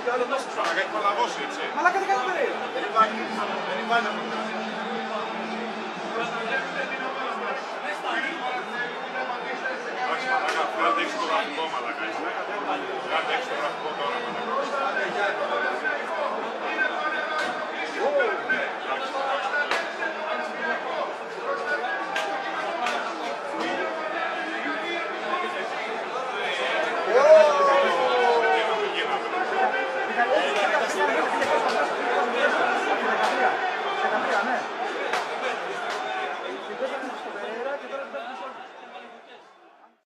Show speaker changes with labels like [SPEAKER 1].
[SPEAKER 1] Να κάνει παλαβώσει, έτσι.
[SPEAKER 2] Μαλάκα δεν κάνει περίπου.
[SPEAKER 1] Δεν υπάρχει να μου κάνει. Εντάξει μαλάκα, βγάλτε έξω το γραφικό μαλάκα, έτσι. Βγάλτε έξω το γραφικό τώρα μαλάκα.
[SPEAKER 2] Oh!